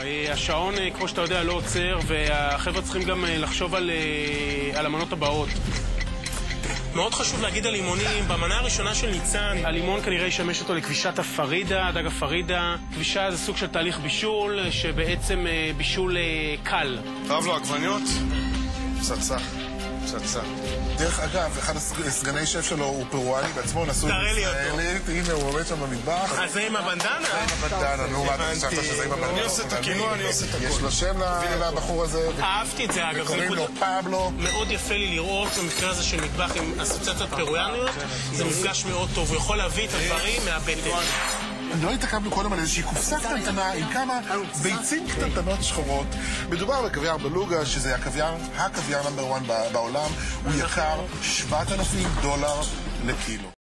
השעון, כמו שאתה יודע, לא עוצר, והחבר'ה צריכים גם לחשוב על המנות הבאות. מאוד חשוב להגיד על לימונים, במנה הראשונה של ניצן, הלימון כנראה ישמש אותו לכבישת הפרידה, דג הפרידה. כבישה זה סוג של תהליך בישול, שבעצם בישול קל. טוב לו, עגבניות? פצצה. פצצה. דרך אגב, אחד הסגני שף שלו הוא פרואני בעצמו, נשוי ישראלית, הנה הוא עומד שם במטבח. אז זה עם הבנדנה? זה עם הבנדנה, נו, מה אתה חשבת שזה עם הבנדנה? אני עושה את הקינוע, אני עושה את הכל. יש לו שם לבחור הזה. אהבתי את זה, אגב. וקוראים לו פאבלו. מאוד יפה לי לראות במקרה הזה של מטבח עם אסוציאציות פרואניות. זה מפגש מאוד טוב, הוא יכול להביא את הדברים מהבטן. לא התעכבנו קודם על איזושהי קופסה קטנטנה עם כמה ביצים קטנטנות שחורות. מדובר בקוויאר בלוגה, שזה הקוויאר נאמבר 1 בעולם. הוא יקר $7,000 לקילו.